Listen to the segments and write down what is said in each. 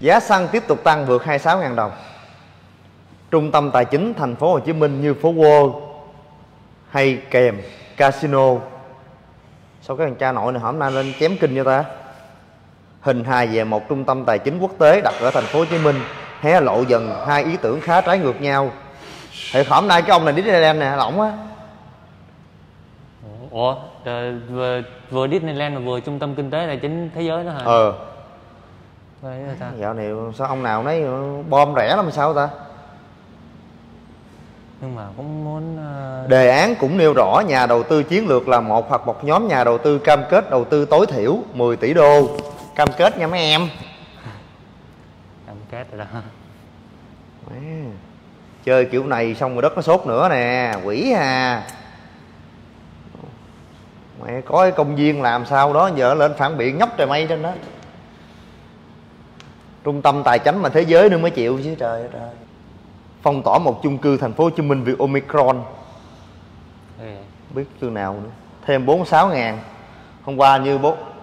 Giá xăng tiếp tục tăng vượt 26.000 đồng. Trung tâm tài chính thành phố Hồ Chí Minh như phố World hay kèm casino. Sao cái thằng cha nội này hôm nay lên chém kinh cho ta? Hình hài về một trung tâm tài chính quốc tế đặt ở thành phố Hồ Chí Minh hé lộ dần hai ý tưởng khá trái ngược nhau. Thì hôm nay cái ông này Disneyland nè, lỏng á. Ủa, vừa Disneyland mà vừa trung tâm kinh tế tài chính thế giới đó hả? Dạo này sao ông nào nấy bom rẻ lắm sao ta? Nhưng mà cũng muốn... Đề án cũng nêu rõ nhà đầu tư chiến lược là một hoặc một nhóm nhà đầu tư cam kết đầu tư tối thiểu 10 tỷ đô. Cam kết nha mấy em. Cam kết rồi đó. Chơi kiểu này xong rồi đất nó sốt nữa nè, quỷ à. Mẹ có cái công viên làm sao đó giờ lên phản biện nhóc trời mây trên đó. Trung tâm tài chính mà thế giới nữa mới chịu chứ trời ơi. Phong tỏa một chung cư thành phố Hồ Chí Minh vì Omicron. Biết chương nào nữa. Thêm 46.000. Hôm qua như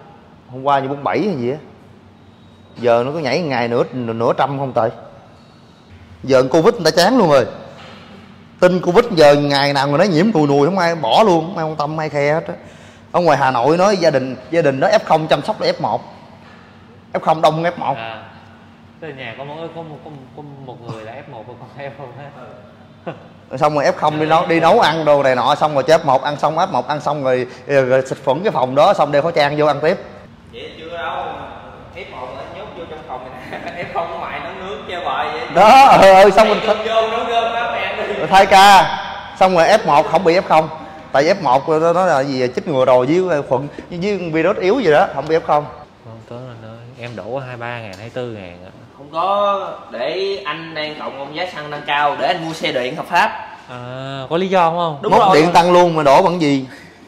47 hay gì á. Giờ nó có nhảy ngày nửa trăm không tệ. Giờ Covid người ta chán luôn rồi. Tin Covid giờ ngày nào người nói nhiễm nùi không ai bỏ luôn, không ai quan tâm, không ai khe hết á. Ở ngoài Hà Nội nói gia đình đó F0 chăm sóc là F1. F0 đông F1. Tới nhà có một người là F1 và con F0 hết. Xong rồi F0 đi nấu ăn đồ này nọ, xong rồi cho F1 ăn xong, F1 ăn xong rồi xịt khuẩn cái phòng đó, xong đeo khẩu trang vô ăn tiếp. Vậy chưa đâu, F1 là nhốt vô trong phòng này. F0 ở ngoài nấu nước treo bời vậy. Đó, xong mình vô nấu cơm đó mẹ ăn đi. thay ca. Xong rồi F1 không bị F0. Tại vì F1 nó là gì, chích ngừa rồi với khuẩn với virus yếu gì đó, không bị F0. Không tới anh ơi, em đổ 23.000, 24.000 á. Không có, để anh đang cộng ông giá xăng tăng cao để anh mua xe điện hợp pháp. Có lý do không? Đúng mốt rồi. Điện tăng luôn mà đổ bằng gì?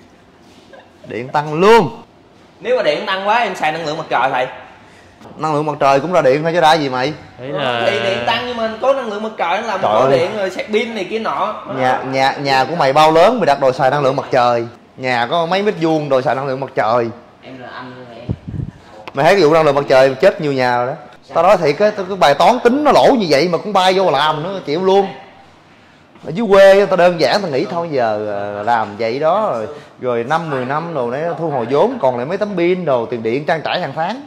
Điện tăng luôn. Nếu mà điện tăng quá em xài năng lượng mặt trời thầy. Năng lượng mặt trời cũng ra điện thôi chứ đã gì mày. Đấy là... Thì điện tăng nhưng mà có năng lượng mặt trời nó làm có điện rồi sạc pin này kia nọ. Nhà của mày bao lớn mày đặt đồ xài năng lượng mặt trời. Nhà có mấy mét vuông đồ xài năng lượng mặt trời. Em là anh này. Mày thấy cái vụ năng lượng mặt trời chết nhiều nhà rồi đó. Tao nói thiệt cái bài toán tính nó lỗ như vậy mà cũng bay vô làm nữa chịu luôn. Ở dưới quê tao đơn giản tao nghĩ thôi giờ làm vậy đó rồi 5-10 năm rồi đấy thu hồi vốn còn lại mấy tấm pin đồ tiền điện trang trải hàng tháng.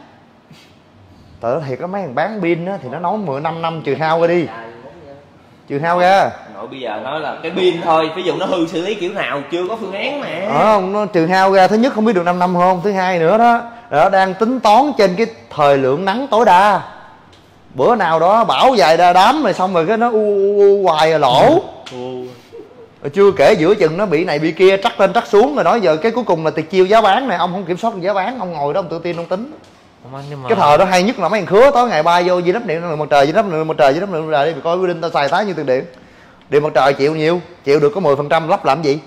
Tao nói thiệt có mấy thằng bán pin á thì nó nói 15 năm trừ hao ra đi. Trừ hao ra. Nội bây giờ nói là cái pin thôi, ví dụ nó hư xử lý kiểu nào chưa có phương án mà. Nó trừ hao ra, thứ nhất không biết được 5 năm không, thứ hai nữa đó đang tính toán trên cái thời lượng nắng tối đa. Bữa nào đó bão dài đám rồi xong rồi cái nó hoài rồi lỗ. Rồi chưa kể giữa chừng nó bị này bị kia trắc lên trắc xuống rồi nói giờ cái cuối cùng là tiệt chiêu giá bán này, ông không kiểm soát được giá bán, ông ngồi đó ông tự tin ông tính. Cái thời đó hay nhất là mấy thằng khứa tối ngày bay vô di lắp điện năng lượng mặt trời, di lắp năng lượng mặt trời, di lắp năng lượng mặt trời đi coi quy định ta xài tái nhiêu tiền điện. Điện mặt trời chịu nhiêu? Chịu được có 10% lắp làm gì?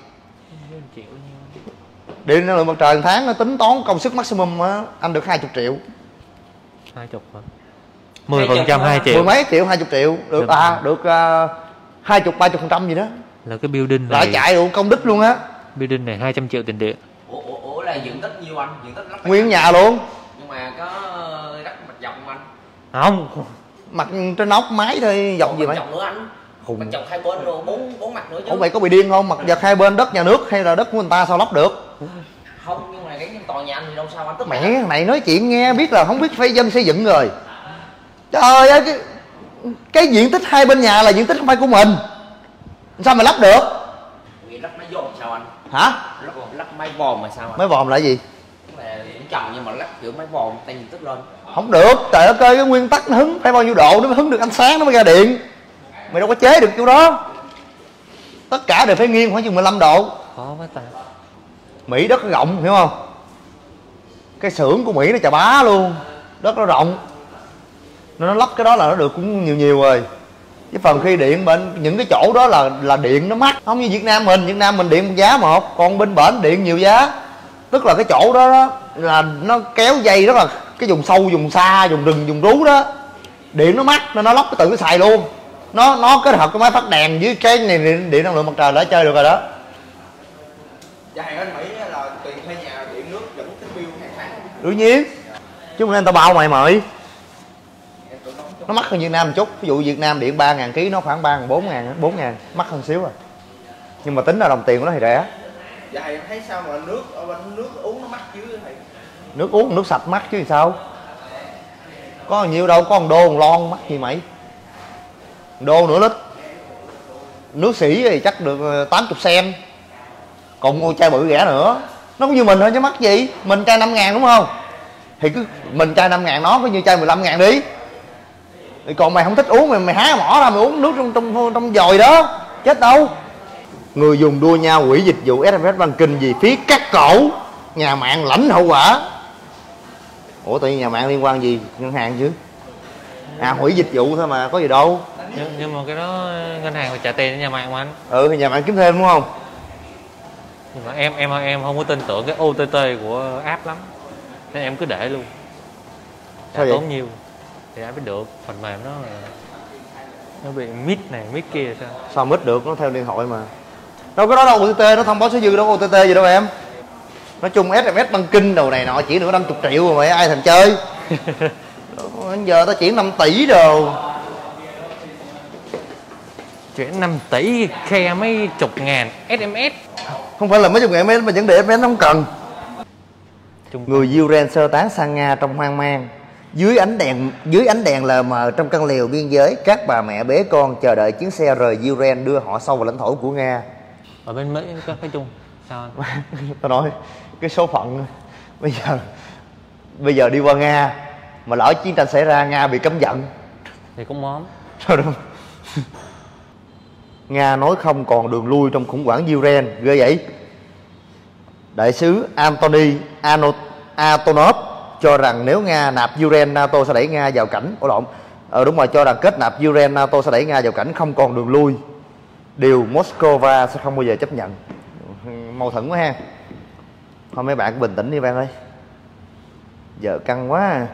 Điện năng lượng mặt trời tháng nó tính toán công suất maximum á, anh được 20 triệu. 20 hả? 10% 2 triệu. Mười mấy triệu 20 triệu được được 20-30% gì đó. Là cái building này lại chạy luôn công đức luôn á. Building này 200 triệu tiền điện. Ủa là diện tích nhiêu anh? Diện tích lắp nguyên nhà luôn. Nhưng mà có đất mặt dọc không anh? Không, mặt trên nóc mái thôi, dọc gì mày? Dọc nữa anh. Mặt dọc hai bên rồi bốn mặt nữa chứ. Ủa mày có bị điên không? Mặt dọc hai bên đất nhà nước hay là đất của người ta sao lắp được? Không, nhưng mà cái tòa nhà anh thì đâu sao anh, tức mẹ thằng này nói chuyện nghe biết là không biết phê dân xây dựng rồi. Trời ơi, cái diện tích hai bên nhà là diện tích không phải của mình, sao mà lắp được? Lắp máy vòm sao anh? Hả? Lắp máy vòm mà sao anh? Máy vòm là gì? Cũng trầm nhưng mà lắp kiểu máy vòm tăng diện tích lên. Không được, trời ơi cái nguyên tắc nó hứng phải bao nhiêu độ nó mới hứng được ánh sáng nó mới ra điện. Mày đâu có chế được chỗ đó. Tất cả đều phải nghiêng khoảng chừng 15 độ. Khó quá ta. Mỹ đất nó rộng hiểu không? Cái xưởng của Mỹ nó chà bá luôn. Đất nó rộng nên nó lắp cái đó là nó được cũng nhiều rồi. Chứ phần khi điện bên những cái chỗ đó là điện nó mắc. Không như Việt Nam mình điện giá một, còn bên bển điện nhiều giá. Tức là cái chỗ đó là nó kéo dây đó là cái vùng sâu, vùng xa, vùng rừng, vùng rú đó. Điện nó mắc nên nó lắp cái tự nó xài luôn. Nó kết hợp cái máy phát đèn với cái này điện năng lượng mặt trời đã chơi được rồi đó. Dạ anh Mỹ là tiền thuê nhà điện nước vẫn tính bill hàng tháng. Đương nhiên. Chứ nên tao bao mày mời. Nó mắc hơn Việt Nam một chút. Ví dụ Việt Nam điện 3.000 kg nó khoảng 3.000, 4.000, 4.000, mắc hơn xíu à. Nhưng mà tính ra đồng tiền của nó thì rẻ. Dạ thầy thấy sao mà nước ở bên nước uống nó mắc chứ thầy? Nước uống nước sạch mắc chứ thì sao? Có nhiều đâu, có 1 đô 1 lon mắc gì mày. 1 đô nửa lít. Nước sỉ thì chắc được 80 cent. Còn mua chai bự rẻ nữa. Nó cũng như mình thôi chứ mắc gì. Mình chai 5.000 đúng không? Thì cứ mình chai 5.000 nó có như chai 15.000 đi. Thì còn mày không thích uống mày há mỏ ra mày uống nước trong dòi đó. Chết đâu. Người dùng đua nhau hủy dịch vụ SMS Banking vì phí cắt cổ. Nhà mạng lãnh hậu quả. Ủa tự nhiên nhà mạng liên quan gì ngân hàng chứ? Hủy dịch vụ thôi mà có gì đâu. Nhưng mà cái đó ngân hàng phải trả tiền cho nhà mạng mà anh. Ừ thì nhà mạng kiếm thêm đúng không? Nhưng mà em không có tin tưởng cái OTT của app lắm, nên em cứ để luôn. Sao tốn nhiêu thì anh biết được. Phần mềm nó bị mít này mít kia sao? Sao mít được, nó theo điện thoại mà. Đâu có đó đâu OTT, nó thông báo số dư đâu OTT gì đâu em. Nói chung SMS Banking đầu này nọ chỉ nữa 50 triệu rồi mày ai thèm chơi. Giờ tao chuyển 5 tỷ rồi. Chuyển 5 tỷ khe mấy chục ngàn SMS. Không phải là mấy chục ngàn SMS mà vấn đề SMS nó không cần. Người Ukraine sơ tán sang Nga trong hoang mang. Dưới ánh đèn lờ mờ trong căn lều biên giới, các bà mẹ bế con chờ đợi chuyến xe rời Ukraine đưa họ sâu vào lãnh thổ của Nga. Ở bên Mỹ có cái chung sao anh? Tao nói cái số phận bây giờ đi qua Nga mà lỡ chiến tranh xảy ra Nga bị cấm vận thì cũng món. Sao đâu? Nga nói không còn đường lui trong khủng hoảng Ukraine, ghê vậy. Đại sứ Anthony Antonov cho rằng nếu Nga nạp Ukraine, NATO sẽ đẩy Nga vào cảnh đúng rồi, cho rằng kết nạp Ukraine, NATO sẽ đẩy Nga vào cảnh không còn đường lui. Điều Moscow sẽ không bao giờ chấp nhận. Mâu thuẫn quá ha. Thôi mấy bạn bình tĩnh đi bạn ơi. Giờ căng quá à.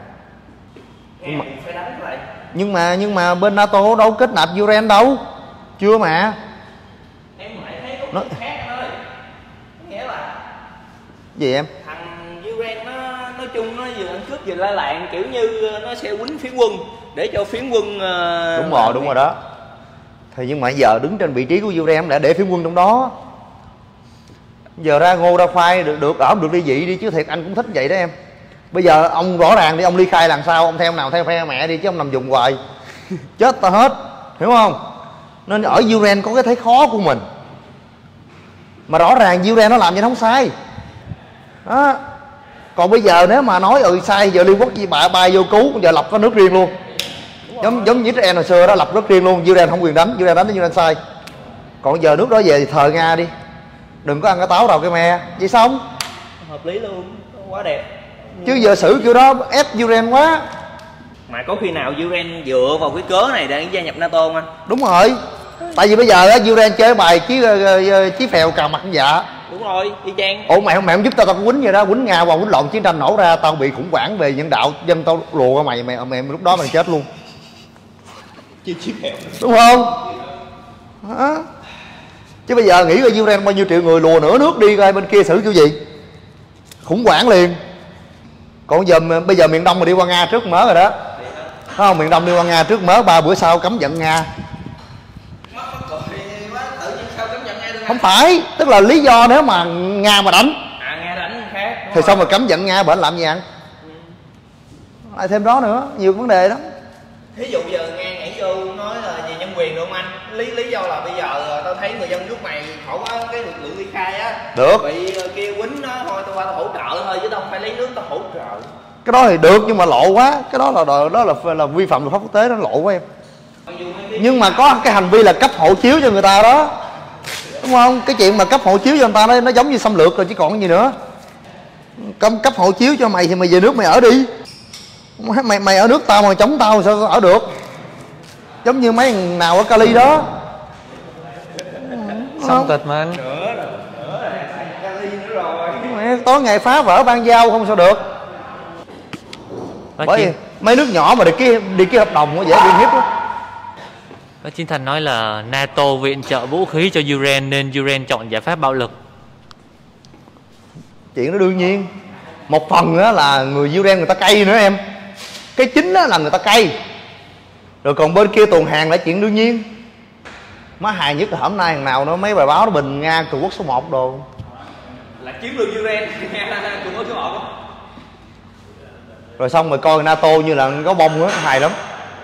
Nhưng mà bên NATO đâu kết nạp Ukraine đâu. Chưa mà. Em lại thấy có chuyện khác anh ơi. Nghĩa là gì em? Thằng Ukraine nó nói chung nó vừa ăn cướp vừa la làng, kiểu như nó sẽ quýnh phiến quân để cho phiến quân đúng rồi đó. Thì nhưng mà giờ đứng trên vị trí của Ukraine đã để phiến quân trong đó. Giờ ra ngô ra khoai được ở được ly dị đi chứ thiệt anh cũng thích vậy đó em. Bây giờ ông rõ ràng đi, ông ly khai làm sao, ông theo nào theo phe mẹ đi chứ ông nằm dùng hoài chết ta hết, hiểu không? Nên ở Ukraine có cái thế khó của mình. Mà rõ ràng Ukraine nó làm vậy nó không sai đó. Còn bây giờ nếu mà nói sai giờ Liên Quốc với bay vô cứu, giờ lập có nước riêng luôn. Giống như Israel hồi xưa đó, lập nước riêng luôn. Ukraine không quyền đánh, Ukraine đánh đến Ukraine sai. Còn giờ nước đó về thì thờ Nga đi, đừng có ăn cái táo đầu cái me vậy xong. Hợp lý luôn, quá đẹp. Chứ giờ xử kiểu đó ép Ukraine quá. Mà có khi nào Ukraine dựa vào cái cớ này để gia nhập NATO không anh? Đúng rồi. Tại vì bây giờ Ukraine chơi bài chí phèo cào mặt dạ. Đúng rồi, y chang. Ủa mày không giúp tao quýnh vậy đó, quýnh Nga qua quýnh lộn chiến tranh nổ ra, tao bị khủng hoảng về nhân đạo, dân tao lùa qua mày lúc đó mày chết luôn. Chí phèo. Đúng không? Hả? Chứ bây giờ nghĩ coi Ukraine bao nhiêu triệu người lùa nửa nước đi coi bên kia xử kiểu gì? Khủng hoảng liền. Còn bây giờ miền Đông mà đi qua Nga trước mớ rồi đó. Thấy không? Miền Đông đi qua Nga trước mớ, 3 bữa sau cấm vận Nga. Không phải, tức là lý do nếu mà Nga mà đánh. Nga đánh khác. Thì xong rồi cấm vận Nga bển làm gì ăn? Lại thêm đó nữa, nhiều vấn đề lắm. Thí dụ giờ Nga nhảy vô nói là về nhân quyền được không anh? Lý do là bây giờ tao thấy người dân nước mày khỏi có cái lực lượng ly khai á. Được. Bị kia quýnh nó thôi tao qua tao hỗ trợ thôi chứ tao không phải lấy nước tao hỗ trợ. Cái đó thì được nhưng mà lộ quá, cái đó là vi phạm luật pháp quốc tế, nó lộ quá em. Nhưng mà có cái hành vi là cấp hộ chiếu cho người ta đó, đúng không? Cái chuyện mà cấp hộ chiếu cho người ta nó giống như xâm lược rồi chứ còn gì nữa. Cấp hộ chiếu cho mày thì mày về nước mày ở đi. Mày ở nước tao mà chống tao sao ở được? Giống như mấy nào ở Cali đó. Xong tịch mà anh. Cali nữa rồi. Tối ngày phá vỡ ban giao không sao được. Bởi vì mấy nước nhỏ mà đi cái hợp đồng nó dễ bị hiếp lắm. Có Chiến Thành nói là NATO viện trợ vũ khí cho Ukraine nên Ukraine chọn giải pháp bạo lực. Chuyện đó đương nhiên. Một phần đó là người Ukraine người ta cay nữa em. Cái chính đó là người ta cay. Rồi còn bên kia tuần hàng là chuyện đương nhiên. Má hài nhất là hôm nay thằng nào nó mấy bài báo nó bình Nga cường quốc số 1 đồ. Là chiếm được Ukraine, cường quốc số 1. Rồi xong rồi coi NATO như là có bông á, hài lắm.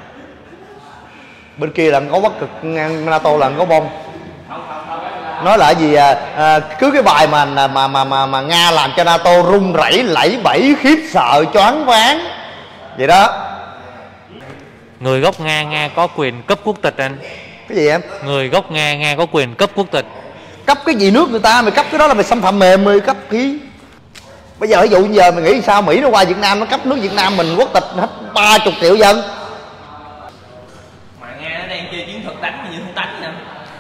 Bên kia là có Bắc Cực, NATO là có bông. Nói là gì cứ cái bài mà Nga làm cho NATO run rẩy lẫy bẫy khiếp sợ choáng váng vậy đó. Người gốc Nga có quyền cấp quốc tịch anh. Cái gì em? Người gốc Nga có quyền cấp quốc tịch. Cấp cái gì nước người ta, mày cấp cái đó là mày xâm phạm mềm, mày cấp ký. Bây giờ ví dụ giờ mày nghĩ sao Mỹ nó qua Việt Nam nó cấp nước Việt Nam mình quốc tịch hết 30 triệu dân. Mà Nga nó đang chơi chiến thuật đánh mà như không đánh nè.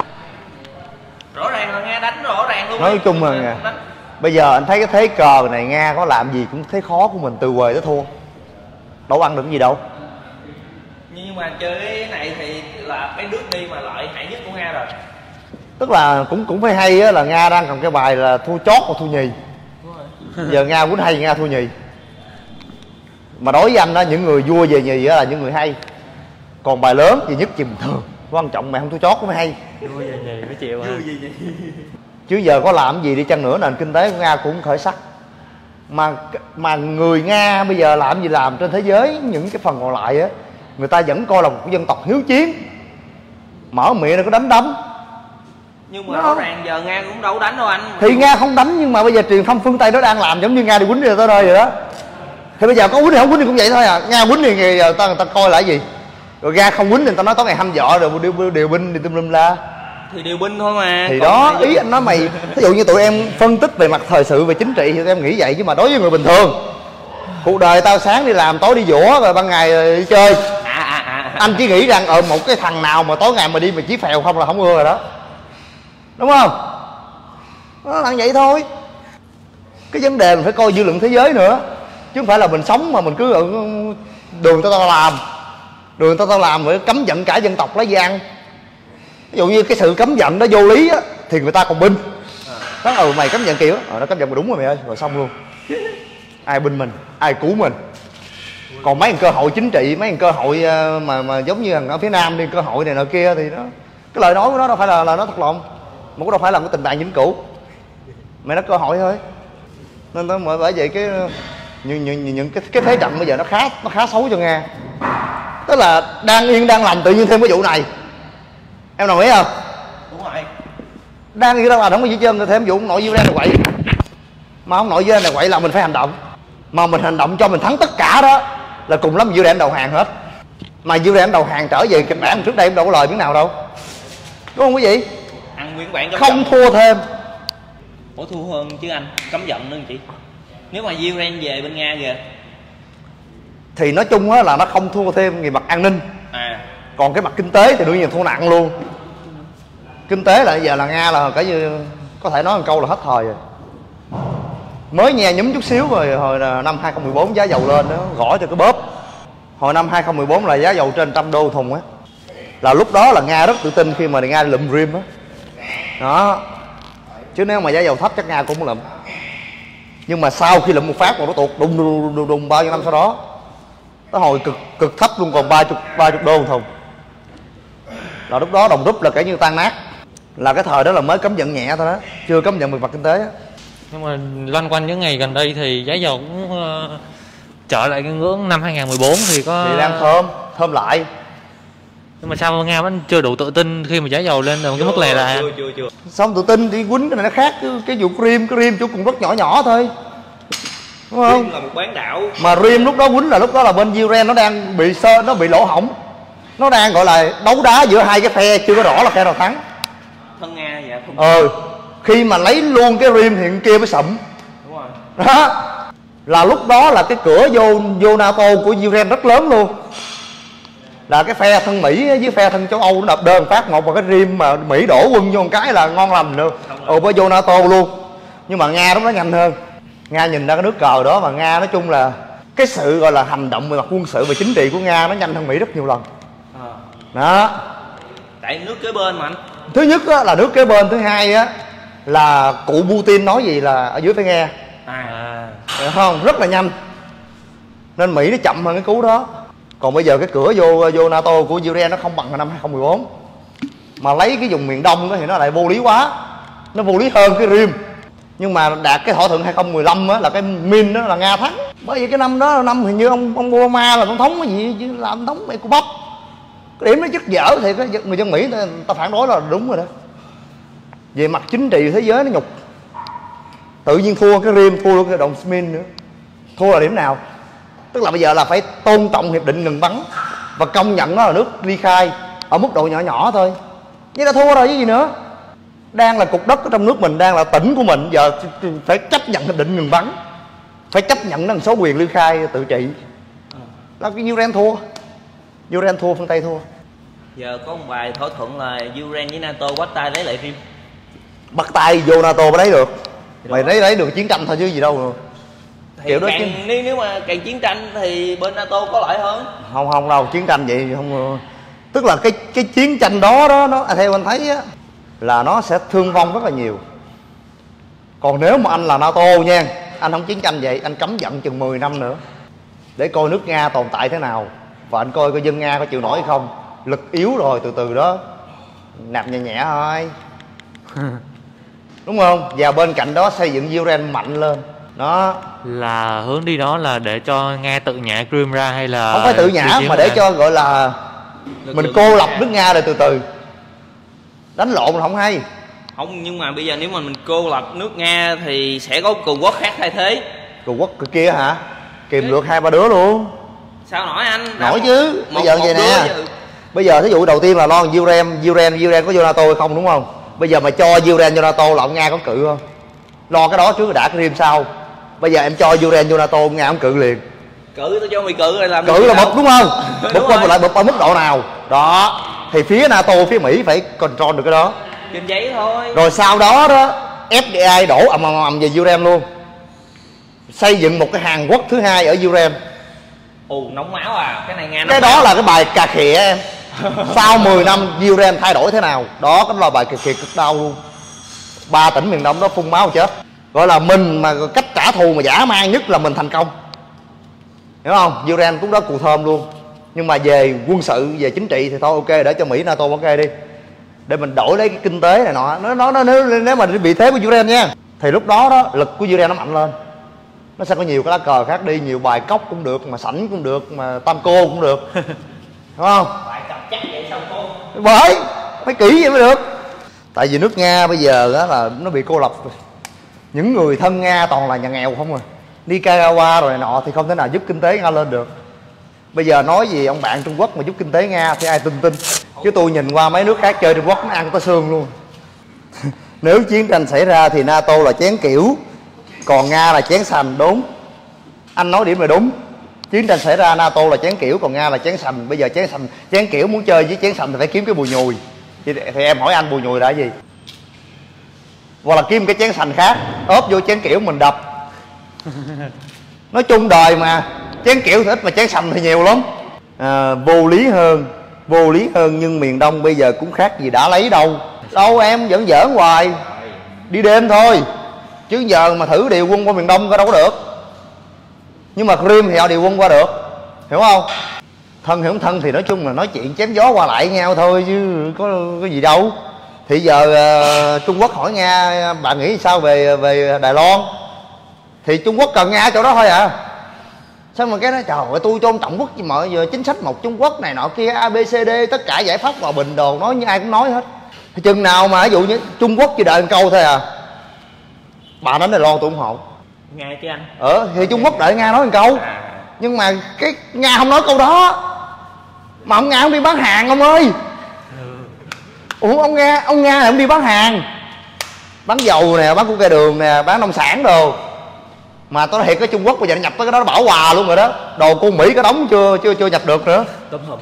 Rõ ràng là Nga đánh rõ ràng luôn. Nói chung là Nga. Bây giờ anh thấy cái thế cờ này Nga có làm gì cũng thấy khó của mình, từ quề tới thua. Đâu ăn được cái gì đâu. Nhưng mà chơi cái này thì là cái nước đi mà lợi hại nhất của Nga rồi. Tức là cũng phải hay á, là Nga đang cầm cái bài là thua chót và thua nhì. Giờ Nga quýnh hay, Nga thua nhì. Mà đối với anh đó, những người vua về nhì á là những người hay. Còn bài lớn gì nhất chỉ bình thường. Quan trọng mày không thua chót cũng mới hay. Vua về nhì mới chịu à. Chứ giờ có làm gì đi chăng nữa nền kinh tế của Nga cũng khởi sắc. Mà người Nga bây giờ làm gì làm trên thế giới, những cái phần còn lại á, người ta vẫn coi là một dân tộc hiếu chiến. Mở miệng là có đánh đấm. Nhưng mà rõ ràng giờ Nga cũng đâu đánh đâu anh. Thì Nga không đánh, nhưng mà bây giờ truyền thông phương Tây nó đang làm giống như Nga đi quýnh đi tới đây vậy đó. Thì bây giờ có quýnh thì không quýnh thì cũng vậy thôi à. Nga quýnh thì giờ người ta coi là cái gì. Rồi Nga không quýnh thì người ta nói tối ngày hăm dọa rồi điều binh thì tùm lum la. Thì điều binh thôi mà. Thì đó ý anh nói mày, ví dụ như tụi em phân tích về mặt thời sự về chính trị thì tụi em nghĩ vậy, chứ mà đối với người bình thường, cuộc đời tao sáng đi làm tối đi dũa rồi ban ngày đi chơi. Anh chỉ nghĩ rằng ở một cái thằng nào mà tối ngày mà đi mà chí phèo không là không ưa rồi đó, đúng không? Nó là vậy thôi. Cái vấn đề mình phải coi dư luận thế giới nữa, chứ không phải là mình sống mà mình cứ ở đường tao làm, đường tao làm rồi cấm vận cả dân tộc lấy gì ăn. Ví dụ như cái sự cấm vận đó vô lý á thì người ta còn binh. Nó mày cấm vận kiểu nó cấm vận mà đúng rồi mày ơi, rồi xong luôn. Ai binh mình, ai cứu mình. Còn mấy cơ hội chính trị, mấy cơ hội mà giống như ở phía Nam đi, cơ hội này nọ kia thì nó, cái lời nói của nó đâu phải là nó thật lòng, mà cũng đâu phải là cái tình bạn vĩnh cửu. Mày nói cơ hội thôi. Nên tôi bởi vậy cái những cái thế trận bây giờ nó khá xấu cho Nga. Tức là đang yên đang lành tự nhiên thêm cái vụ này. Em đồng ý không? Đúng rồi. Đang yên đang lành không có gì trơn, thêm vụ nội Israel này quậy. Mà không nội Israel này quậy là mình phải hành động. Mà mình hành động cho mình thắng tất cả đó là cùng lắm Israel đầu hàng hết. Mà Israel đầu hàng trở về kịch bản trước đây em đâu có lời miếng nào đâu, đúng không quý vị? Ăn nguyên bản không thua thêm. Ủa thua hơn chứ anh, cấm vận nữa chị. Nếu mà Ukraine về bên Nga kìa thì nói chung á là nó không thua thêm về mặt an ninh. Còn cái mặt kinh tế thì đương nhiên thua nặng luôn. Kinh tế là giờ là Nga là cái như có thể nói một câu là hết thời rồi. Mới nghe nhúm chút xíu rồi hồi năm 2014 giá dầu lên đó, gõ cho cái bóp. Hồi năm 2014 là giá dầu trên 100 đô thùng á. Là lúc đó là Nga rất tự tin khi mà Nga lụm rim á. Đó. Chứ nếu mà giá dầu thấp chắc Nga cũng lụm. Nhưng mà sau khi lụm một phát mà nó tụt đùng bao nhiêu năm sau đó, tới hồi cực thấp luôn, còn 30 đô một thùng. Là lúc đó đồng rúp là kể như tan nát. Là cái thời đó là mới cấm vận nhẹ thôi đó, chưa cấm vận về mặt kinh tế á. Nhưng mà loanh quanh những ngày gần đây thì giá dầu cũng trở lại cái ngưỡng năm 2014 thì có... Thì đang thơm lại. Nhưng mà sao Nga vẫn chưa đủ tự tin khi mà giá dầu lên rồi cái mức này là... Chưa. Xong tự tin đi quýnh cái này nó khác, cái vụ rim chỗ cũng rất nhỏ thôi. Đúng không? Rim là một bán đảo. Mà rim lúc đó quýnh là lúc đó là bên Ukraine nó đang bị nó bị lỗ hổng. Nó đang gọi là đấu đá giữa hai cái phe, chưa có rõ là phe nào thắng. Thân Nga dạ không. Khi mà lấy luôn cái rim thì kia mới sụm. Đúng rồi. Đó. Là lúc đó là cái cửa vô NATO của Ukraine rất lớn luôn. Là cái phe thân Mỹ với phe thân châu Âu nó đập đơn phát một vào cái rim mà Mỹ đổ quân vô một cái là ngon lành luôn. Với vô NATO luôn. Nhưng mà Nga lúc đó nhanh hơn. Nga nhìn ra cái nước cờ đó, mà Nga nói chung là cái sự gọi là hành động về mặt quân sự và chính trị của Nga nó nhanh hơn Mỹ rất nhiều lần. Đó. Tại nước kế bên mà anh. Thứ nhất á, là nước kế bên, thứ hai á là cụ Putin nói gì là ở dưới phải nghe. Được không? Rất là nhanh. Nên Mỹ nó chậm hơn cái cú đó. Còn bây giờ cái cửa vô NATO của Ukraine nó không bằng năm 2014, mà lấy cái vùng miền Đông đó thì nó lại vô lý quá, nó vô lý hơn cái Rim. Nhưng mà đạt cái thỏa thuận 2015 á, là cái Min đó là Nga thắng. Bởi vì cái năm đó là năm hình như ông Obama là tổng thống cái gì chứ, là tổng thống của bắp. Cái điểm nó chất dở thì cái người dân Mỹ ta phản đối là đúng rồi đó. Về mặt chính trị thế giới nó nhục. Tự nhiên thua cái Rim, thua cái đồng Min nữa. Thua là điểm nào? Tức là bây giờ là phải tôn trọng hiệp định ngừng bắn và công nhận nó là nước ly khai ở mức độ nhỏ nhỏ thôi. Như đã thua rồi chứ gì nữa. Đang là cục đất ở trong nước mình, đang là tỉnh của mình, giờ phải chấp nhận hiệp định ngừng bắn, phải chấp nhận nó số quyền ly khai tự trị. Đó, cái Ukraine thua, Ukraine thua, phương Tây thua. Giờ có một vài thỏa thuận là Ukraine với NATO bắt tay lấy lại Rim. Bắt tay vô NATO mới lấy được. Mày lấy được chiến tranh thôi chứ gì đâu rồi. Thì kiểu đó nếu mà càng chiến tranh thì bên NATO có lợi hơn. Không đâu, chiến tranh vậy không. Tức là cái chiến tranh đó nó theo anh thấy á, là nó sẽ thương vong rất là nhiều. Còn nếu mà anh là NATO nha, anh không chiến tranh vậy, anh cấm vận chừng 10 năm nữa để coi nước Nga tồn tại thế nào, và anh coi dân Nga có chịu nổi hay không. Lực yếu rồi, từ từ đó nạp nhẹ nhẹ thôi. Đúng không? Và bên cạnh đó xây dựng Ukraine mạnh lên. Đó là hướng đi đó là để cho Nga tự nhả Crimea ra hay là không phải tự nhả, mà để cho gọi là mình cô lập nước Nga rồi từ từ đánh lộn là không hay. Không, nhưng mà bây giờ nếu mà mình cô lập nước Nga thì sẽ có cường quốc khác thay thế. Cường quốc kia hả? Kìm được 2-3 đứa luôn. Sao nổi anh? Nổi chứ. Bây giờ vậy nè. Bây giờ thí dụ đầu tiên là lo Ukraine có vô NATO hay không, đúng không? Bây giờ mà cho Ukraine vô NATO là ông Nga có cự không? Lo cái đó trước đã cái Rim sau. Bây giờ em cho Ukraine vô NATO, Nga không cự liền. Cự, tôi cho mày cự rồi làm cự là bực đúng không? Bực không lại bực ở mức độ nào? Đó thì phía NATO, phía Mỹ phải control được cái đó. Trên giấy thôi. Rồi sau đó FDI đổ ầm về Ukraine luôn, xây dựng một cái Hàn Quốc thứ hai ở Ukraine. Ồ, nóng máu à, cái này Nga. Cái đó là cái bài cà khịa em. Sau 10 năm Ukraine thay đổi thế nào? Đó, cái là bài cà khịa cực đau luôn. 3 tỉnh miền Đông đó phun máu chết. Gọi là mình mà cách trả thù mà dã man nhất là mình thành công, hiểu không? Ukraine cũng đó cù thơm luôn. Nhưng mà về quân sự, về chính trị thì thôi ok, để cho Mỹ NATO ok đi, để mình đổi lấy cái kinh tế này nọ. Nếu mà bị thế với Ukraine nha, thì lúc đó lực của Ukraine nó mạnh lên. Nó sẽ có nhiều cái lá cờ khác đi, nhiều bài cốc cũng được, mà sảnh cũng được, mà tam cô cũng được. Đúng không? Bài tập chắc vậy sao cô? Bởi phải kỹ vậy mới được. Tại vì nước Nga bây giờ đó là nó bị cô lập. Những người thân Nga toàn là nhà nghèo không à. Nicaragua rồi này nọ thì không thể nào giúp kinh tế Nga lên được. Bây giờ nói gì ông bạn Trung Quốc mà giúp kinh tế Nga thì ai tin. Chứ tôi nhìn qua mấy nước khác chơi Trung Quốc nó ăn tới xương luôn. Nếu chiến tranh xảy ra thì NATO là chén kiểu, còn Nga là chén sành. Đúng, anh nói điểm là đúng. Chiến tranh xảy ra NATO là chén kiểu, còn Nga là chén sành. Bây giờ chén kiểu muốn chơi với chén sành thì phải kiếm cái bùi nhùi. Thì em hỏi anh bùi nhùi là cái gì? Hoặc là kiếm cái chén sành khác ốp vô chén kiểu mình đập. Nói chung đời mà, chén kiểu thì ít mà chén sành thì nhiều lắm. Vô lý hơn nhưng miền Đông bây giờ cũng khác gì đã lấy đâu. Đâu em vẫn giỡn hoài, đi đêm thôi. Chứ giờ mà thử điều quân qua miền Đông có đâu có được. Nhưng mà Crimea thì họ điều quân qua được, hiểu không? Thân thì không thân thì nói chung là nói chuyện chém gió qua lại nhau thôi chứ có gì đâu. Thì giờ Trung Quốc hỏi Nga bạn nghĩ sao về Đài Loan, thì Trung Quốc cần Nga ở chỗ đó thôi à. Sao mà cái đó trời ơi, tôi tôn trọng quốc mọi giờ chính sách một Trung Quốc này nọ kia ABCD, tất cả giải pháp hòa bình đồ, nói như ai cũng nói hết. Thì chừng nào mà ví dụ như Trung Quốc chỉ đợi một câu thôi à, bà đánh Đài Loan tôi ủng hộ Nga chứ anh. Thì Trung Quốc đợi Nga nói một câu. Nhưng mà cái Nga không nói câu đó, mà ông Nga không đi bán hàng ông ơi. Ủa ông Nga này không đi bán hàng, bán dầu nè, bán củ cải đường nè, bán nông sản đồ. Mà tôi nói thiệt, cái Trung Quốc bây giờ nó nhập tới cái đó nó bảo hòa luôn rồi đó. Đồ của Mỹ có đóng chưa nhập được nữa. Tôm hùm.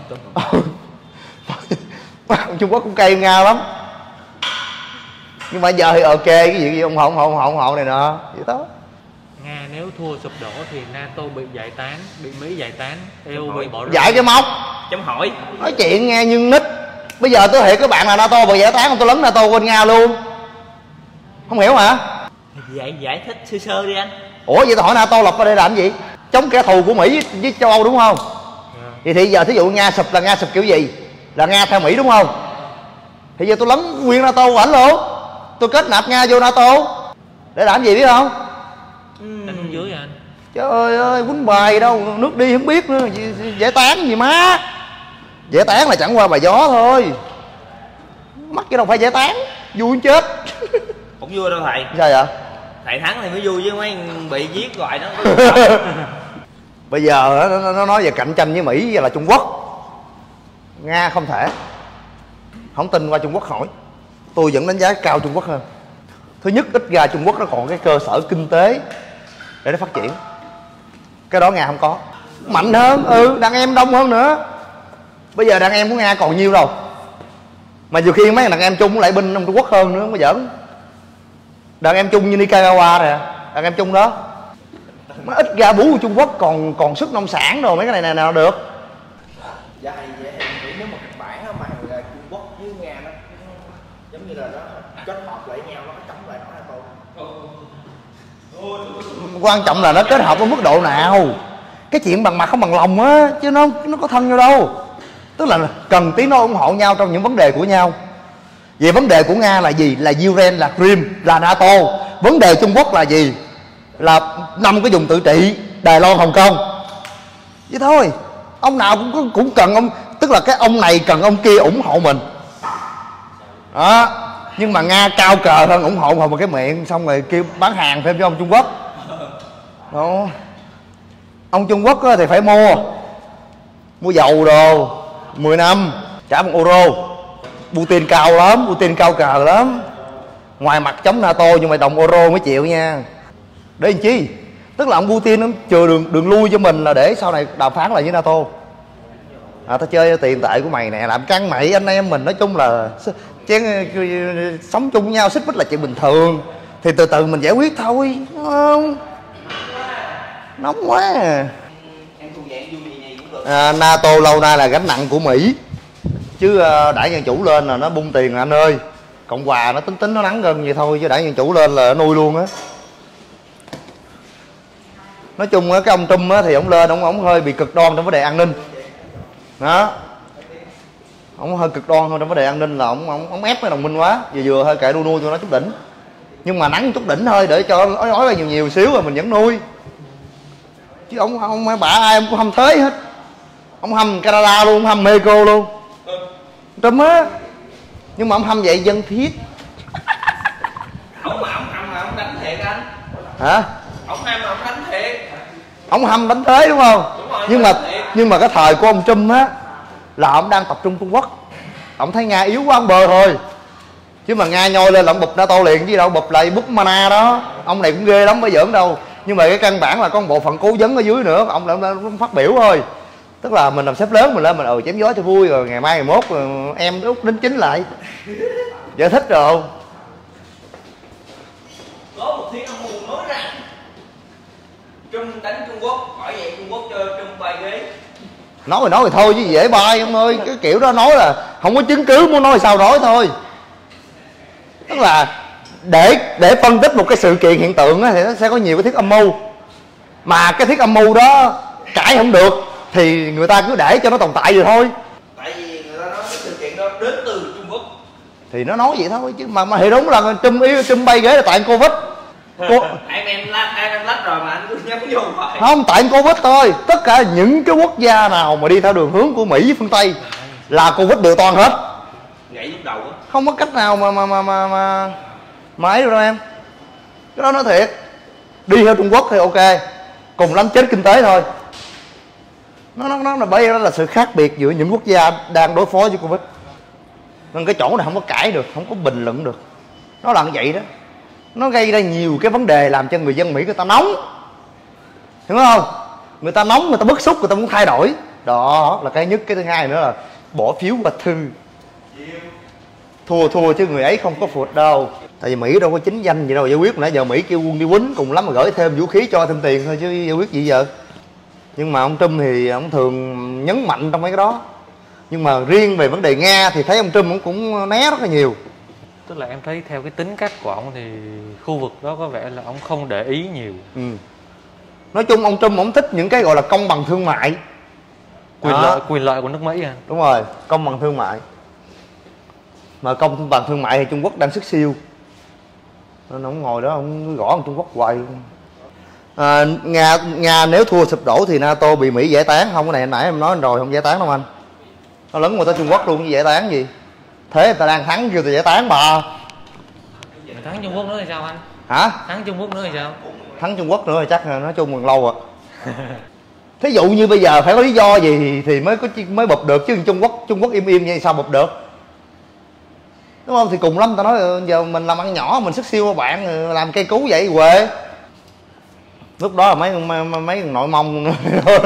Trung Quốc cũng cay Nga lắm. Nhưng mà giờ thì ok, cái gì ủng hộ này nọ vậy đó. Nga nếu thua sụp đổ thì NATO bị giải tán, bị Mỹ giải tán, EU bị bỏ rơi. Giải cái móc Chấm hỏi. nói chuyện nghe nhưng nít. Bây giờ tôi thiệt các bạn là NATO bị giải tán, không tôi lấn NATO bên Nga luôn. Không hiểu hả? Giải thích sơ sơ đi anh. Ủa vậy tôi hỏi NATO lập ở đây làm gì? Chống kẻ thù của Mỹ với châu Âu đúng không? Vậy thì giờ thí dụ Nga sụp là Nga sụp kiểu gì? Là Nga theo Mỹ đúng không? Thì giờ tôi lấn nguyên NATO của ảnh luôn, tôi kết nạp Nga vô NATO để làm gì biết không? Đánh xuống dưới anh. Trời ơi, quýnh bài đâu, nước đi không biết nữa, giải tán gì má. Giải tán là chẳng qua bài gió thôi, mắc chứ đâu phải giải tán, vui chết. Không vui đâu thầy. Sao vậy? Thầy thắng thì mới vui chứ mấy bị giết rồi đó. Bây giờ nó nói về cạnh tranh với Mỹ là Trung Quốc, Nga không thể. Không tin qua Trung Quốc hỏi, tôi vẫn đánh giá cao Trung Quốc hơn. Thứ nhất, ít ra Trung Quốc nó còn cái cơ sở kinh tế để nó phát triển, cái đó Nga không có. Mạnh hơn, đàn em đông hơn nữa. Bây giờ đàn em của Nga còn nhiêu đâu, mà nhiều khi mấy đàn em Trung lại binh trong Trung Quốc hơn nữa, không có giỡn. Đàn em Trung như Nicaragua nè, đàn em Trung đó, mà ít ra bú của Trung Quốc còn sức nông sản rồi, mấy cái này nào được. Dạ vậy nghĩ nếu mà kịch bản mà là Trung Quốc với Nga nó giống như là nó kết hợp lại nhau, nó chống lại nó là thôi. Quan trọng là nó kết hợp ở mức độ nào. Cái chuyện bằng mặt không bằng lòng á, chứ nó có thân nhau đâu. Tức là cần tiếng nói ủng hộ nhau trong những vấn đề của nhau. Về vấn đề của Nga là gì? Là Ukraine, là Crimea, là NATO. Vấn đề Trung Quốc là gì? Là 5 cái vùng tự trị, Đài Loan, Hồng Kông. Vậy thôi. Ông nào cũng cần ông, tức là cái ông này cần ông kia ủng hộ mình đó. Nhưng mà Nga cao cờ hơn, ủng hộ một cái miệng, xong rồi kêu bán hàng thêm cho ông Trung Quốc đó. Ông Trung Quốc thì phải mua dầu đồ 10 năm trả bằng euro. Putin cao lắm, Putin cao cờ lắm. Ngoài mặt chống NATO nhưng mà đồng euro mới chịu nha. Để làm chi? Tức là ông Putin nó chừa đường lui cho mình là để sau này đàm phán lại với NATO. Tao chơi tiền tệ của mày nè, làm căng mày, anh em mình nói chung là sống chung với nhau, xích mích là chuyện bình thường. Thì từ từ mình giải quyết thôi, đúng không? Nóng quá à. NATO lâu nay là gánh nặng của Mỹ, chứ đảng Dân Chủ lên là nó bung tiền rồi anh ơi. Cộng Hòa nó tính nó nắng gần vậy thôi, chứ đảng Dân Chủ lên là nó nuôi luôn á. Nói chung cái ông Trump thì ông lên, ông hơi bị cực đoan trong vấn đề an ninh đó. Ông hơi cực đoan hơn trong vấn đề an ninh, là ông ép cái đồng minh quá, vừa hơi kệ nuôi cho nó chút đỉnh. Nhưng mà nắng chút đỉnh thôi, để cho ói ra nhiều xíu rồi mình vẫn nuôi. Chứ ông bả ai ông cũng hâm thế hết. Ông hâm Canada luôn, ông hâm Mexico luôn, Trump á. Nhưng mà ông hâm vậy dân thiết. Ông hâm là ông đánh thiệt anh. Hả? Ông hâm là ông đánh thiệt. Ông hâm đánh thế đúng không? Đúng rồi, nhưng mà cái thời của ông Trump á là ông đang tập trung Trung Quốc. Ông thấy Nga yếu quá ông bờ thôi. Chứ mà Nga nhoi lên là ông bụp NATO liền chứ đâu, bụp lại bút mana đó. Ông này cũng ghê lắm, mới giỡn đâu. Nhưng mà cái căn bản là có một bộ phận cố vấn ở dưới nữa, ông là phát biểu thôi. Tức là mình làm sếp lớn, mình lên mình chém gió cho vui, rồi ngày mai ngày mốt rồi em út đính chính lại. Giải thích rồi. Có một thiên ông Hùng nói rằng Trump đánh Trung Quốc, hỏi vậy Trung Quốc cho Trump bài ghế. Nói rồi thôi chứ dễ bay ông ơi. Cái kiểu đó nói là không có chứng cứ, muốn nói sao nói thôi. Tức là để phân tích một cái sự kiện hiện tượng á, thì nó sẽ có nhiều cái thuyết âm mưu. Mà cái thuyết âm mưu đó cãi không được thì người ta cứ để cho nó tồn tại vậy thôi. Tại vì người ta nói cái sự kiện đó đến từ Trung Quốc. Thì nó nói vậy thôi chứ mà thì đúng là Trump bay ghế là tại Covid. Em lách rồi mà anh cứ nhắm vô vậy. Không, tại Covid thôi. Tất cả những cái quốc gia nào mà đi theo đường hướng của Mỹ với phương Tây là Covid đều toan hết. Vậy lúc đầu á. Không có cách nào mà ấy được đâu em. Cái đó nói thiệt. Đi theo Trung Quốc thì ok, cùng lắm chết kinh tế thôi. Nó là bây giờ là sự khác biệt giữa những quốc gia đang đối phó với Covid. Nên cái chỗ này không có cãi được, không có bình luận được. Nó là như vậy đó. Nó gây ra nhiều cái vấn đề làm cho người dân Mỹ người ta nóng. Hiểu không? Người ta nóng, người ta bức xúc, người ta muốn thay đổi. Đó là cái nhất. Cái thứ hai nữa là bỏ phiếu qua thư. Thua chứ người ấy không có phụt đâu. Tại vì Mỹ đâu có chính danh gì đâu giải quyết. Nãy giờ Mỹ kêu quân đi quýnh, cùng lắm mà gửi thêm vũ khí cho thêm tiền thôi chứ giải quyết gì giờ. Nhưng mà ông Trump thì ông thường nhấn mạnh trong mấy cái đó. Nhưng mà riêng về vấn đề Nga thì thấy ông Trump ông cũng né rất là nhiều. Tức là em thấy theo cái tính cách của ông thì khu vực đó có vẻ là ông không để ý nhiều. Nói chung ông Trump ông thích những cái gọi là công bằng thương mại. quyền lợi của nước Mỹ à? Đúng rồi, công bằng thương mại. Mà công bằng thương mại thì Trung Quốc đang xuất siêu, nên ông ngồi đó ông gõ Trung Quốc hoài. Nga nếu thua sụp đổ thì NATO bị Mỹ giải tán. Không, cái này nãy em nói rồi, không giải tán đâu anh. Nó lấn qua tới Trung Quốc luôn, giải tán gì. Thế người ta đang thắng kêu ta giải tán bà. Thắng Trung Quốc nữa thì sao anh? Hả? Thắng Trung Quốc nữa thì sao? Thắng Trung Quốc nữa thì chắc nói chung còn lâu à. Thí dụ như bây giờ phải có lý do gì thì mới bụp được, chứ Trung Quốc im như sao bụp được, đúng không? Thì cùng lắm ta nói giờ mình làm ăn nhỏ, mình xuất siêu qua bạn, làm cây cú vậy quê. Lúc đó là mấy nội mông.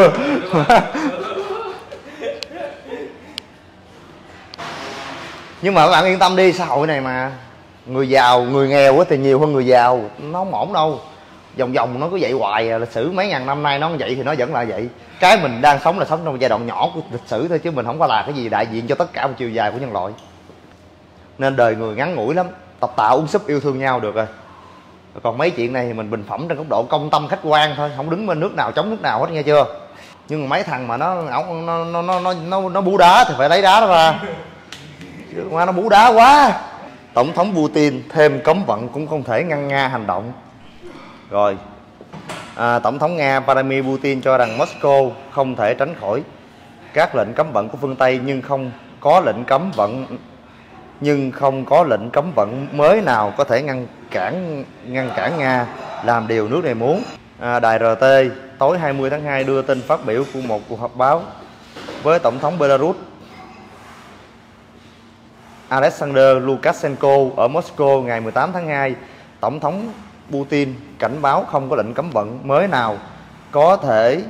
Nhưng mà các bạn yên tâm đi, xã hội này mà người giàu người nghèo thì nhiều hơn người giàu, nó không ổn đâu. Vòng nó cứ vậy hoài à. Lịch sử mấy ngàn năm nay nó vậy thì nó vẫn là vậy. Cái mình đang sống là sống trong giai đoạn nhỏ của lịch sử thôi, chứ mình không có là cái gì đại diện cho tất cả một chiều dài của nhân loại. Nên đời người ngắn ngủi lắm, tập tạ uống súp yêu thương nhau được rồi. Còn mấy chuyện này thì mình bình phẩm trên góc độ công tâm khách quan thôi, không đứng bên nước nào chống nước nào hết, nghe chưa? Nhưng mà mấy thằng mà nó bú đá thì phải lấy đá đó ra, chứ mà nó bú đá quá. Tổng thống Putin thêm cấm vận cũng không thể ngăn Nga hành động. Rồi Tổng thống Nga Vladimir Putin cho rằng Moscow không thể tránh khỏi các lệnh cấm vận của phương Tây, nhưng không có lệnh cấm vận mới nào có thể ngăn cản Nga làm điều nước này muốn. Đài RT tối 20 tháng 2 đưa tin phát biểu của một cuộc họp báo với Tổng thống Belarus Alexander Lukashenko ở Moscow ngày 18 tháng 2. Tổng thống Putin cảnh báo không có lệnh cấm vận mới nào có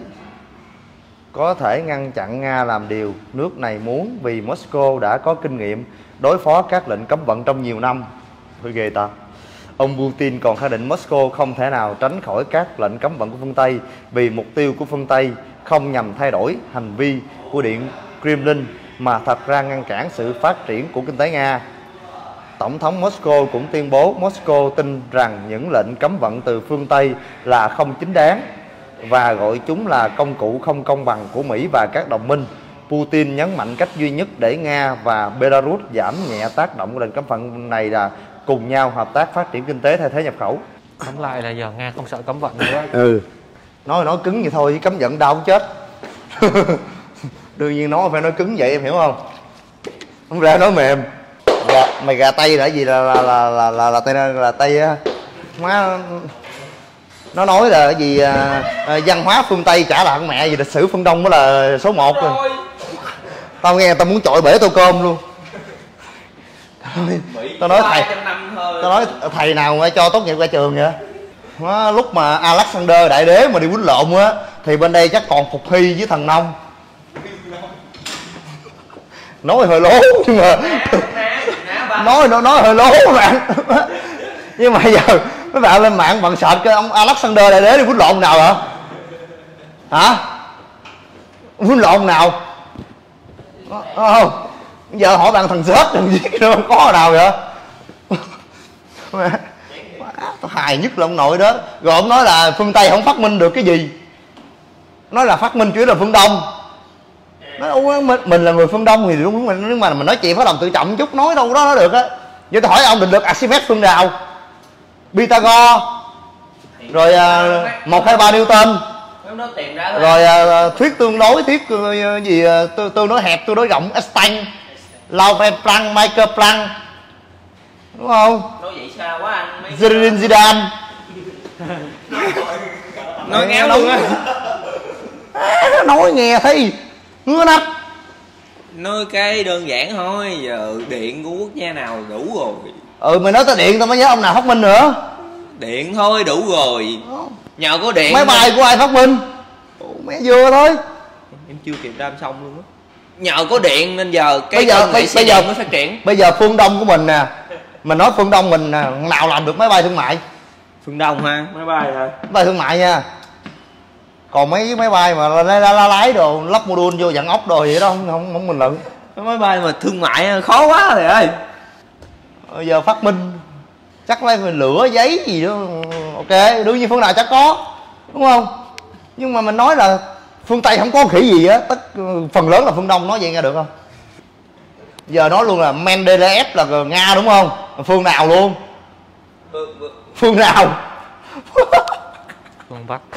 thể ngăn chặn Nga làm điều nước này muốn, vì Moscow đã có kinh nghiệm đối phó các lệnh cấm vận trong nhiều năm. Hơi ghê ta. Ông Putin còn khẳng định Moscow không thể nào tránh khỏi các lệnh cấm vận của phương Tây, vì mục tiêu của phương Tây không nhằm thay đổi hành vi của Điện Kremlin mà thật ra ngăn cản sự phát triển của kinh tế Nga. Tổng thống Moscow cũng tuyên bố Moscow tin rằng những lệnh cấm vận từ phương Tây là không chính đáng và gọi chúng là công cụ không công bằng của Mỹ và các đồng minh. Putin nhấn mạnh cách duy nhất để Nga và Belarus giảm nhẹ tác động của lệnh cấm vận này là cùng nhau hợp tác phát triển kinh tế thay thế nhập khẩu. Tóm lại là giờ Nga không sợ cấm vận nữa. Nói cứng vậy thôi, chứ cấm vận đau không chết. Đương nhiên nó phải nói cứng vậy, em hiểu không? Không ra nói mềm. Mày gà Tây là gì, là Tây á. Má nó nói là cái gì văn hóa phương Tây trả lại con mẹ gì, lịch sử phương Đông mới là số 1 rồi. Tao nghe tao muốn chọi bể tô cơm luôn. Tao nói thầy nào mà cho tốt nghiệp ra trường vậy? Lúc mà Alexander Đại Đế mà đi quýnh lộn á thì bên đây chắc còn Phục Hy với Thần Nông. Nói hơi lố nhưng mà nói hơi lố các bạn. Nhưng mà giờ mấy bạn lên mạng bằng search cái ông Alexander Đại Đế đi quýnh lộn nào hả? Hả? Quýnh lộn nào? Không. Giờ hỏi bạn thằng Sết thằng gì nó không có nào vậy? Tao hài nhất là ông nội đó. Rồi ông nói là phương Tây không phát minh được cái gì, nói là phát minh chủ yếu là phương Đông. Nói mình là người phương Đông thì đúng, nhưng mà mình nói chuyện phải lòng tự trọng chút, nói đâu đó nó được á. Vậy tôi hỏi ông định lực Archimedes phương nào, Pythagore, rồi 1, 2, 3 Newton, rồi thuyết tương đối, thuyết gì tương đối hẹp, tương đối rộng, Einstein, Laurent Planck, Michael Planck, đúng không? Nói vậy sao quá anh? Zinedine Zidane. Nói ngáo luôn á. Nói nghe thấy ngứa nách. Nói cái đơn giản thôi, giờ điện của quốc gia nào đủ rồi. Mày nói tới điện tao mới nhớ ông nào phát minh nữa. Điện thôi đủ rồi. Nhờ có điện. Máy bay của ai phát minh? Mẹ vừa thôi. Em chưa kịp đam xong luôn á. Nhờ có điện nên giờ cái công nghệ xây dựng mới phát triển. Bây giờ phương Đông của mình nè, mình nói phương Đông mình nào làm được máy bay thương mại? Phương Đông ha, máy bay hả? Máy bay thương mại nha. Còn mấy cái máy bay mà lái đồ lắp module vô dặn ốc đồ vậy đó không mình luận. Cái máy bay mà thương mại khó quá thầy ơi. Giờ phát minh chắc lấy lửa giấy gì đó, ok, đương nhiên phương nào chắc có, đúng không? Nhưng mà mình nói là Phương Tây không có khỉ gì á, phần lớn là phương Đông, nói vậy nghe được không? Giờ nói luôn là Mendeleev là Nga đúng không? Phương nào luôn? Phương nào? Phương Bắc.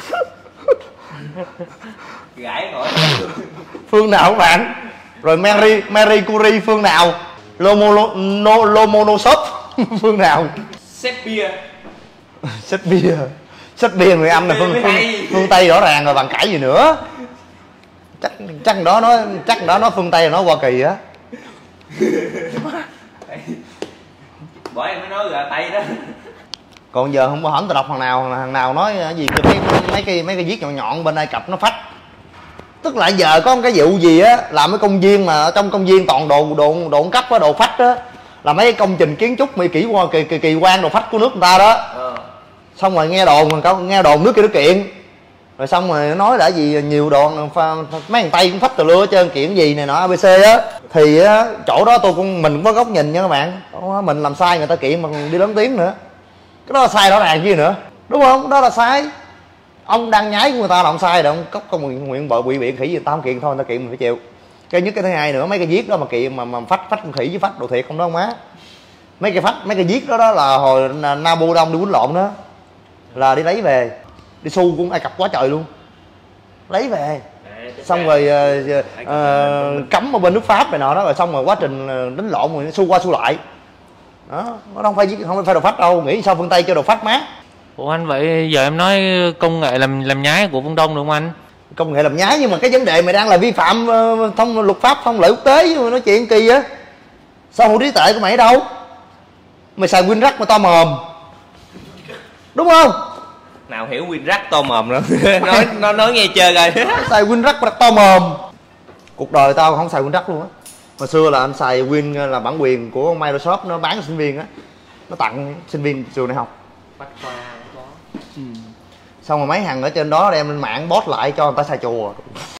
Gãi nổi. Phương nào các bạn? Rồi Marie Curie phương nào? Lomonosov phương nào? Serbia. Serbia người Anh là phương Tây rõ ràng rồi, bằng cãi gì nữa. Chắc đó nói phương Tây là nói Hoa Kỳ á. Bởi em mới nói gà Tây đó. Còn giờ không có hẳn tao đọc thằng nào nói cái gì mấy cái viết nhọn nhọn bên Ai Cập nó phách. Tức là giờ có một cái vụ gì á, làm cái công viên mà ở trong công viên toàn đồ cấp á, đồ phách á, là mấy cái công trình kiến trúc kỳ quan đồ phách của nước người ta đó. Xong rồi nghe đồn nước kia nó kiện, rồi xong rồi nó nói là gì nhiều đồn mấy thằng Tây cũng phách từ lưa hết trơn, kiện gì này nọ ABC á. Thì á, chỗ đó mình cũng có góc nhìn nha các bạn. Mình làm sai người ta kiện mà còn đi lớn tiếng nữa, cái đó là sai rõ ràng chứ nữa, đúng không? Đó là sai. Ông đang nhái của người ta làm sai rồi, ông cấp công nguyện vợ bị biện khỉ gì tao không kiện thôi, người ta kiện mình phải chịu. Cái nhất cái thứ hai nữa, mấy cái viết đó mà kiện mà phách con khỉ với phách đồ thiệt không đó không má. Mấy cái viết đó là hồi Nabu Đông đi quýnh lộn đó, là đi lấy về, đi xu cũng Ai Cập quá trời luôn, lấy về xong rồi cấm ở bên nước Pháp này nọ đó, rồi xong rồi quá trình đánh lộn rồi xu qua xu lại đó. Nó không phải đồ phách đâu, nghĩ sao phương Tây kêu đồ phách má. Ủa anh, vậy giờ em nói công nghệ làm nhái của phương Đông được không anh? Công nghệ làm nhái, nhưng mà cái vấn đề mày đang là vi phạm luật pháp thông lệ quốc tế, mà nói chuyện kỳ á. Sao hữu trí tuệ của mày ở đâu? Mày xài WinRAR mà to mồm, đúng không? Nào hiểu WinRAR to mồm nữa. nói nghe chơi rồi. Xài WinRAR to mồm. Cuộc đời tao không xài WinRAR luôn á. Hồi xưa là anh xài Win là bản quyền của Microsoft, nó bán cho sinh viên á, nó tặng sinh viên trường đại học. Bách khoa có. Xong rồi mấy thằng ở trên đó đem lên mạng post lại cho người ta xài chùa.